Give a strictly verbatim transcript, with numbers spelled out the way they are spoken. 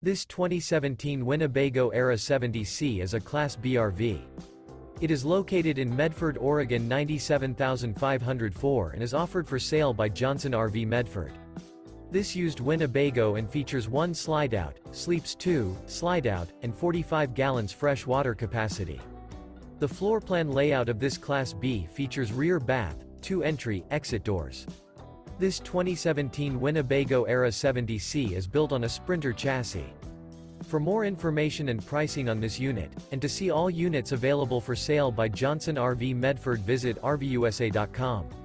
This twenty seventeen Winnebago Era seventy C is a Class B R V. It is located in Medford, Oregon ninety-seven thousand five hundred four and is offered for sale by Johnson R V Medford. This used Winnebago and features one slide-out, sleeps two, slide-out, and forty-five gallons fresh water capacity. The floor plan layout of this Class B features rear bath, two entry, exit doors. This twenty seventeen Winnebago Era seventy C is built on a Sprinter chassis. For more information and pricing on this unit, and to see all units available for sale by Johnson R V Medford, visit R V U S A dot com.